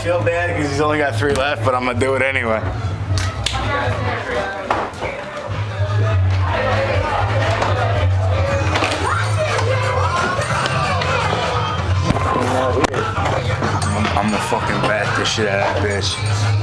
feel bad because he's only got 3 left, but I'm gonna do it anyway. I'm gonna fucking bat this shit out of that bitch.